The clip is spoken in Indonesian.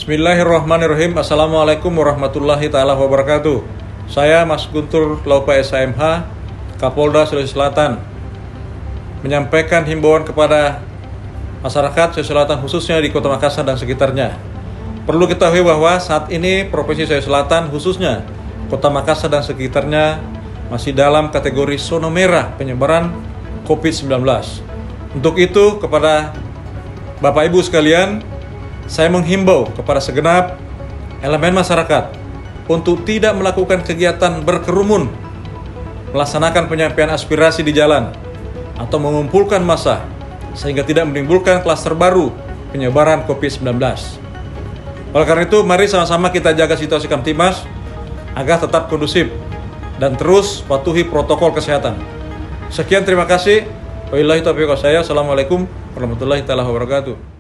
Bismillahirrahmanirrahim. Assalamualaikum warahmatullahi ta'ala wabarakatuh. Saya Mas Guntur Laupa SHMH, Kapolda Sulawesi Selatan, menyampaikan himbauan kepada masyarakat Sulawesi Selatan khususnya di Kota Makassar dan sekitarnya. Perlu ketahui bahwa saat ini Provinsi Sulawesi Selatan khususnya Kota Makassar dan sekitarnya masih dalam kategori zona merah penyebaran COVID-19. Untuk itu kepada Bapak Ibu sekalian, saya menghimbau kepada segenap elemen masyarakat untuk tidak melakukan kegiatan berkerumun, melaksanakan penyampaian aspirasi di jalan, atau mengumpulkan massa sehingga tidak menimbulkan klaster baru penyebaran COVID-19. Oleh karena itu, mari sama-sama kita jaga situasi Kamtimas agar tetap kondusif dan terus patuhi protokol kesehatan. Sekian, terima kasih. Wabillahi taufiq wal hidayah. Assalamualaikum warahmatullahi wabarakatuh.